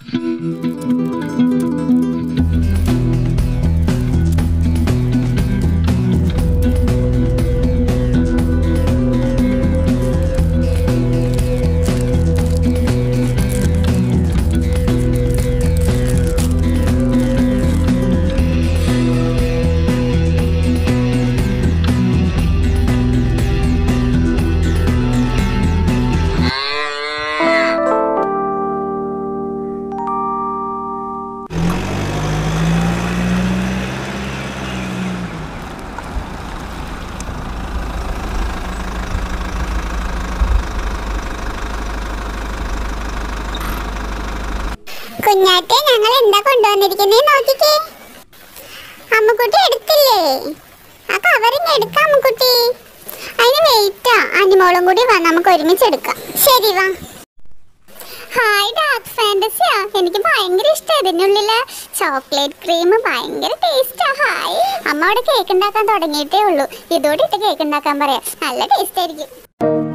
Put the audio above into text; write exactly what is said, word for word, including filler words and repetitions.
കുഞ്ഞാറ്റെ ഞങ്ങൾ എന്താ കൊണ്ടുവന്നിരിക്കുന്നേ നോക്കിക്കേ. അമ്മുക്കുട്ടി എടുത്തില്ലേ? ആ കവറിങ് എടുക്കാം അമ്മുക്കുട്ടി. അതിന് വെയിറ്റാ. അനിമോളും കൂടി വാ, നമുക്ക് ഒരുമിച്ച് എടുക്കാം. ശരി വാ. ഹായ് ഡാർക്ക് ഫാന്റസിയാ. എനിക്ക് ഭയങ്കര ഇഷ്ടമാണ്. ഇതിനുള്ളിലെ ചോക്ലേറ്റ് ക്രീം ഭയങ്കര ടേസ്റ്റാ. ഹായ്. അമ്മ അവിടെ കേക്ക് ഉണ്ടാക്കാൻ തുടങ്ങിയിട്ടേ ഉള്ളൂ. ഇതോടെ ഇട്ട് കേക്ക് ഉണ്ടാക്കാൻ പറയാം. നല്ല ടേസ്റ്റ് ആയിരിക്കും.